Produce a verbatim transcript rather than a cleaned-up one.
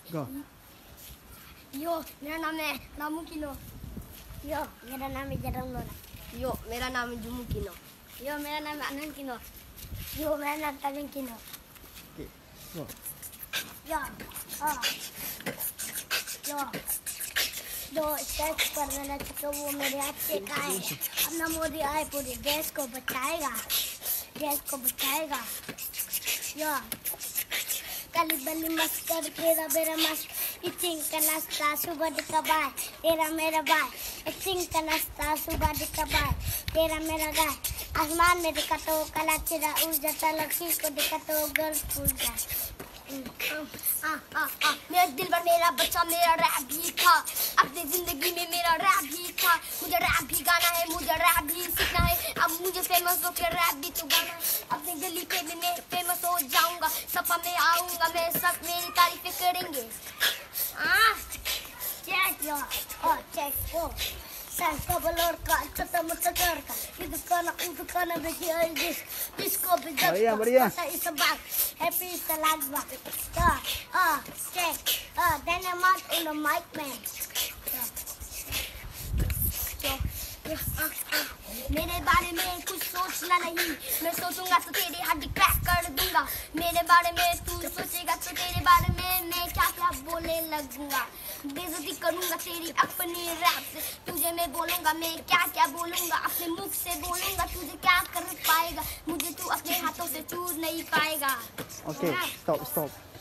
Go. यो मेरा नाम है नामू किनो। यो मेरा नाम है जरम लोना। यो मेरा नाम है जुमू किनो। यो मेरा नाम है अनंत किनो। यो मेरा नाम तमिन किनो। Okay. Go. यो हाँ यो जो स्टेज पर मैंने तो वो मेरे हाथ से कहा है अपना मोदी आए पूरे देश को बचाएगा, देश को बचाएगा। यो काली बली मस्त कर तेरा मेरा मस्त इचिंग का नाश्ता सुबह का बाय तेरा मेरा बाय इचिंग का नाश्ता सुबह का बाय तेरा मेरा गाय आसमान में दिखा तो काला चिरा उड़ जाता लड़की को दिखा तो गर्ल फूल जाए। आ, आ, आ, मेरा दिल पर मेरा बच्चा मेरा रैप भी था अपनी जिंदगी में मेरा रैप भी था मुझे रैप भी गाना है मुझे रैप भी सीखना है अब मुझे फेमस होकर रैप भी तो गाना है अपनी गली पे भी मैं फेमस हो जाऊंगा सपा में आऊंगा मैं सब मेरी तारीफें करेंगे। आ चेक यो ओ चेक ओ Sanka balorka, chota mutakarka. Idukana, udukana, begi this. Disco bizarre. Maria, Maria. It's a bag. Happy is the last bag. Ah, ah, check. Ah, then I'm out on the mic, man. मेरे बारे में कुछ सोचना नहीं मैं सोचूंगा तो तेरी हड्डी क्रैक कर दूंगा मेरे बारे में तू सोचेगा तो तेरे बारे में मैं क्या क्या बोलने लगूंगा बेइज्जती करूंगा तेरी अपनी रैप से तुझे मैं बोलूंगा मैं क्या क्या बोलूंगा अपने मुख से बोलूंगा तुझे क्या कर पाएगा मुझे तू अपने हाथों से छू नहीं पाएगा। Okay, stop, stop.